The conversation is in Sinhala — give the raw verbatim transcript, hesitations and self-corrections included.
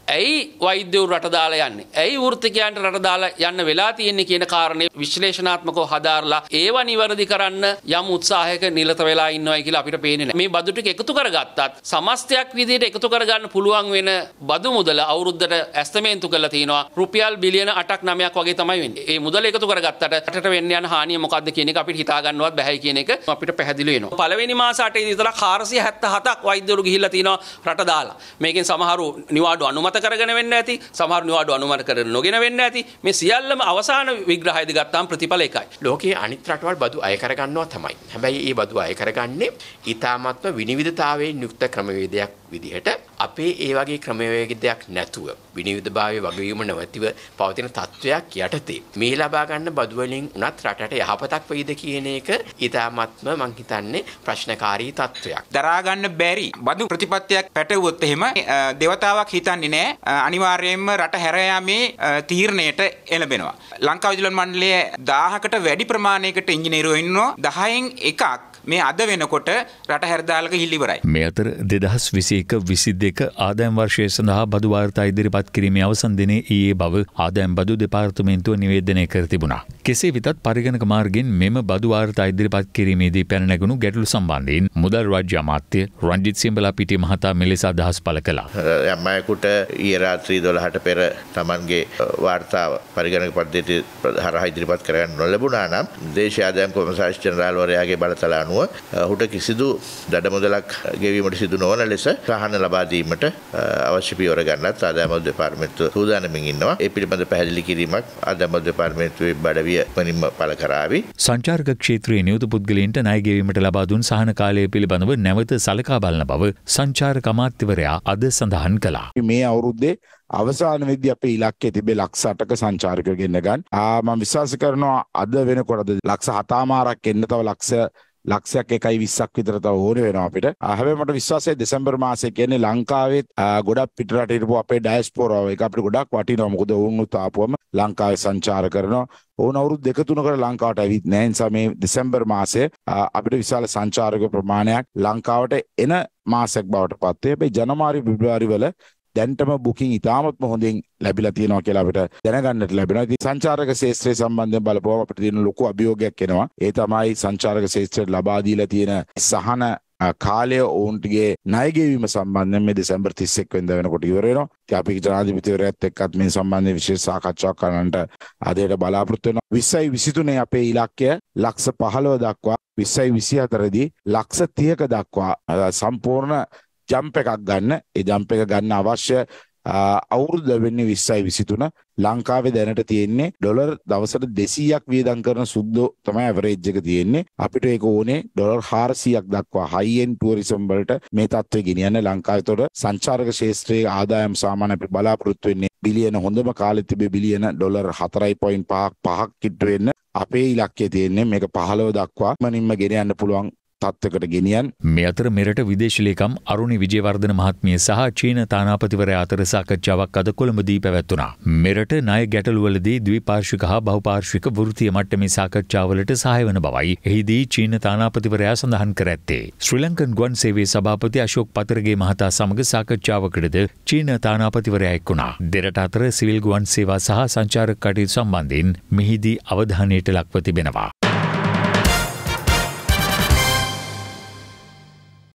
ඇයි වෛද්‍යවරු රට දාලා යන්නේ? ඇයි වෘත්තිකයන්ට රට දාලා යන්න වෙලා තියෙන්නේ කියන කාරණේ විශ්ලේෂණාත්මකව හදාarලා ඒව නිවැරදි කරන්න යම් උත්සාහයක නිරත වෙලා ඉන්නවයි කියලා අපිට පේන්නේ නැහැ. මේ බදු ටික එකතු කරගත්තත් සමස්තයක් විදිහට එකතු කරගන්න පුළුවන් වෙන බදු මුදල අවුරුද්දට ඇස්තමේන්තු කරලා තිනවා රුපියල් බිලියන අටක් නවයක් වගේ තමයි වෙන්නේ. ඒ මුදල එකතු කරගත්තට රටට වෙන්න යන හානිය මොකක්ද කියන එක අපිට හිතා ගන්නවත් බැහැ කියන එක අපිට පැහැදිලි වෙනවා. පළවෙනි මාස අටේ ඉඳලා හාරසිය හැත්තෑ හතක් වෛද්‍යවරු ගිහිල්ලා තිනවා රට දාලා. මේකෙන් සමහරු නිවාඩු අනුමත කරගෙන වෙන්න ඇති, සමහර නිවාඩු අනුමත කරගෙන නොගෙන වෙන්න ඇති. මේ සියල්ලම අවසාන විග්‍රහයද ගත්තාම ප්‍රතිඵල එකයි. ලෝකයේ අනිත් රටවල් බදු අය කරගන්නවා තමයි. හැබැයි මේ බදු අය කරගන්නේ ඊ타මත්ම විනිවිදතාවයෙන් යුක්ත ක්‍රමවේදයක් විදිහට. අපේ ඒ වගේ ක්‍රමවේදයක් නැතුව විනිවිදභාවයේ වගවීම නැවතිව පවතින තත්වයක් යටතේ මේ ලබා ගන්න බදු වලින් උනත් රටට යහපතක් වෙයිද කියන එක ඊ타මත්ම මං හිතන්නේ ප්‍රශ්නකාරී තත්වයක්. දරා ගන්න බැරි බදු ප්‍රතිපත්තියක් පැටවුවොත් එහෙම දේවතාවක් හිතන්නේ නැහැ. අනිවාර්යයෙන්ම රට හැර යාමේ තීරණයට එළඹෙනවා. ලංකා විදුලි මණ්ඩලයේ දහයකට වැඩි ප්‍රමාණයකට ඉංජිනේරුවෝ ඉන්නවා. දහයෙන් එකක් මේ අද වෙනකොට රට හැරදාලක හිල් ඉවරයි. මේ අතර දෙදහස් විසි එක විසි දෙක ආදායම් වර්ෂය සඳහා බදු වාර්තා ඉදිරිපත් කිරීමේ අවසන් දිනේ ඊයේ බව ආදායම් බදු දෙපාර්තමේන්තුව නිවේදනය කර තිබුණා. කෙසේ වෙතත් පරිගණක මාර්ගයෙන් මෙම බදු වාර්තා ඉදිරිපත් කිරීමේදී පැන නැගුණු ගැටලු සම්බන්ධයෙන් මුදල් රාජ්‍ය අමාත්‍ය රංජිත් සියඹලා පිටිය මහතා මෙලෙස අදහස් පළ කළා. යම් අයෙකුට ඊයේ රාත්‍රී දොළහට පෙර Tamanගේ වාර්තාව පරිගණක පද්ධතිය හරහා ඉදිරිපත් කරගන්න නොලැබුණා නම් දේශීය ආදායම් කොමසාරිස් ජෙනරාල්වරයාගේ බලතල අනුව ඔහුට කිසිදු දඩ මුදලක් ගෙවීමට සිදු නොවන ලෙස සහන ලබා දීමට අවශ්‍ය පියවර ගන්නත් ආදායම් දෙපාර්තමේන්තුව සූදානමින් ඉන්නවා. ඒ පිළිබඳ පැහැදිලි කිරීමක් ආදායම් දෙපාර්තමේන්තුවේ බඩවිය වනින්ම පළ කරાવી. සංචාරක ක්ෂේත්‍රයේ නියුත පුද්ගලයන්ට ණය ගෙවීමට ලබා දුන් සහන කාලය පිළිබඳව නැවත සලකා බලන බව සංචාරක අමාත්‍යවරයා අද සඳහන් කළා. මේ අවුරුද්දේ අවසාන වෙද්දී අපේ ඉලක්කය තිබේ ලක්ෂ අටක සංචාරක ගෙන්න ගන්න. ආ මම විශ්වාස කරනවා අද වෙනකොටද ලක්ෂ හතමාරක් එන්න තව ලක්ෂ ලක්ෂයක් එකයි විස්සක් විතර තව ඕනේ වෙනවා අපිට. හැබැයි මට විශ්වාසයි දෙසැම්බර් මාසයේ කියන්නේ ලංකාවෙත් ගොඩක් පිටරට හිටපු අපේ ඩයස්පෝරාව එක අපිට ගොඩක් වටිනවා. මොකද වුණුත් ආපුවම ලංකාවේ සංචාර කරනවා. ඕන අවුරුදු දෙක තුනකට ලංකාවට ඇවිත් නැහැ. නිසා මේ දෙසැම්බර් මාසයේ අපිට විශාල සංචාරක ප්‍රමාණයක් ලංකාවට එන මාසයක් බවට පත් වේ. හැබැයි ජනවාරි පෙබ්‍රුවාරි වල දැන්ටම බුකින් ඉතාමත්ම හොඳින් ලැබිලා තියෙනවා කියලා අපිට දැනගන්නට ලැබෙනවා. ඉතින් සංචාරක ශාස්ත්‍රය සම්බන්ධයෙන් බලපුවම අපිට තියෙන ලොකු අභියෝගයක් එනවා. ඒ තමයි සංචාරක ශාස්ත්‍රයට ලබා දීලා තියෙන සහන කාලය ඔවුන්ගේ ණය ගෙවීම සම්බන්ධයෙන් මේ දෙසැම්බර් තිස් එක් වෙනිදා වෙනකොට ඉවර වෙනවා. ඉතින් අපි ජනාධිපතිවරයාත් එක්කත් මේ සම්බන්ධයෙන් විශේෂ සාකච්ඡාවක් කරන්නට අදට බලාපොරොත්තු වෙනවා. විස්සයි විසිතුනේ අපේ ඉලක්කය ලක්ෂ පහළොව දක්වා විස්සයි විසිහතර දී ලක්ෂ තිහක දක්වා සම්පූර්ණ ජම්ප් එකක් ගන්න. ඒ ජම්ප් එක ගන්න අවශ්‍ය අවුරුද්ද වෙන්නේ විස්සයි විසිතුන. ලංකාවේ දැනට තියෙන්නේ ඩොලර් දවසට දෙසීයක් වියදම් කරන සුද්දෝ තමයි ඇවරේජ් එක තියෙන්නේ. අපිට ඒක ඕනේ ඩොලර් හාරසීයක් දක්වා හයි එන්ඩ් ටුවරිසම් වලට මේ තත්ත්වය ගෙනියන්න. ලංකාවේතොර සංචාරක ශාස්ත්‍රයේ ආදායම් සාමාන්‍ය අපිට බලාපොරොත්තු වෙන්නේ බිලියන හොඳම කාලෙ තිබේ බිලියන ඩොලර් හතරයි පොයින්ට් පහක් පහක් කිට්ටු වෙන්න. අපේ ඉලක්කය තියෙන්නේ මේක පහළොව දක්වා මනින්ම ගෙන යන්න පුළුවන් තත්ත්වයකට ගෙනියන්න. මේ අතර මෙරට විදේශ ලේකම් අරුණි විජේවර්ධන මහත්මිය සහ චීන තානාපතිවරයා අතර සාකච්ඡාවක් අද කොළඹදී පැවැත්වුණා. මෙරට ණය ගැටලුවලදී ද්විපාර්ශ්වික හා බහුපාර්ශ්වික වෘත්තීය මට්ටමේ සාකච්ඡාවලට සහාය වන බවයි එහිදී චීන තානාපතිවරයා සඳහන් කර ඇත්තේ. ශ්‍රී ලංකන් ගුවන් සේවයේ සභාපති අශෝක් පතරගේ මහතා සමග සාකච්ඡාවකටද චීන තානාපතිවරයා එක් වුණා. දෙරට අතර සිවිල් ගුවන් සේවා සහ සංචාරක කටයුතු සම්බන්ධයෙන් මෙහිදී අවධානයට ලක්ව තිබෙනවා.